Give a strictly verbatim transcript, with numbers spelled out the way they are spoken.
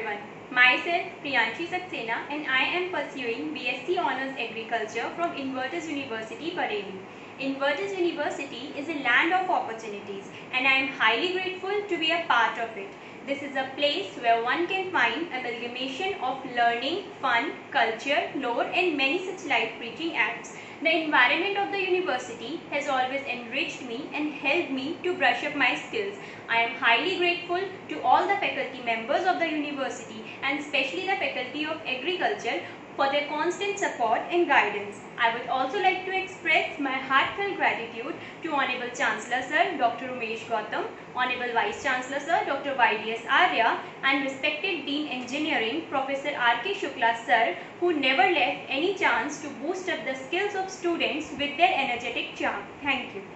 everyone. Myself Priyanshi Saxena and I am pursuing B S c Honours Agriculture from Invertis University, Bareilly. Invertis University is a land of opportunities and I am highly grateful to be a part of it. This is a place where one can find amalgamation of learning, fun, culture, lore and many such life-preaching acts. The environment of the university has always enriched me and helped me to brush up my skills. I am highly grateful to all the faculty members of the university and especially the faculty of agriculture for their constant support and guidance. I would also like to express my heartfelt gratitude to Honorable Chancellor Sir Doctor Umesh Gautam, Honorable Vice Chancellor Sir Doctor Y D S Arya and respected Dean Engineering Professor R K Shukla Sir, who never left any chance to boost up the skills of students with their energetic charm. Thank you.